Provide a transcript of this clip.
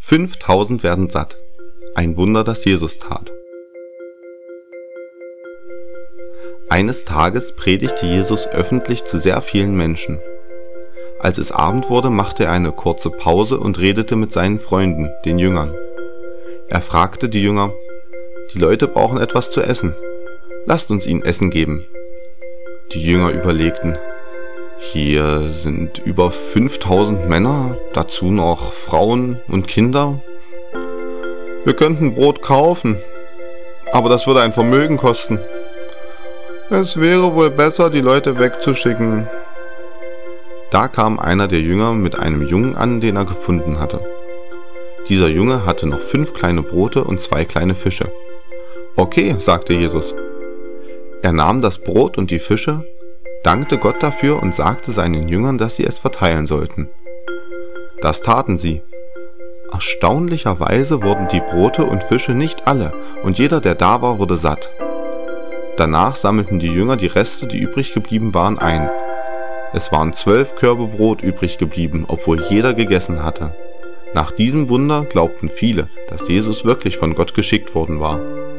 5.000 werden satt. Ein Wunder, das Jesus tat. Eines Tages predigte Jesus öffentlich zu sehr vielen Menschen. Als es Abend wurde, machte er eine kurze Pause und redete mit seinen Freunden, den Jüngern. Er fragte die Jünger: Die Leute brauchen etwas zu essen. Lasst uns ihnen Essen geben. Die Jünger überlegten: Hier sind über 5.000 Männer, dazu noch Frauen und Kinder. Wir könnten Brot kaufen, aber das würde ein Vermögen kosten. Es wäre wohl besser, die Leute wegzuschicken. Da kam einer der Jünger mit einem Jungen an, den er gefunden hatte. Dieser Junge hatte noch 5 kleine Brote und 2 kleine Fische. Okay, sagte Jesus. Er nahm das Brot und die Fische, dankte Gott dafür und sagte seinen Jüngern, dass sie es verteilen sollten. Das taten sie. Erstaunlicherweise wurden die Brote und Fische nicht alle, und jeder, der da war, wurde satt. Danach sammelten die Jünger die Reste, die übrig geblieben waren, ein. Es waren 12 Körbe Brot übrig geblieben, obwohl jeder gegessen hatte. Nach diesem Wunder glaubten viele, dass Jesus wirklich von Gott geschickt worden war.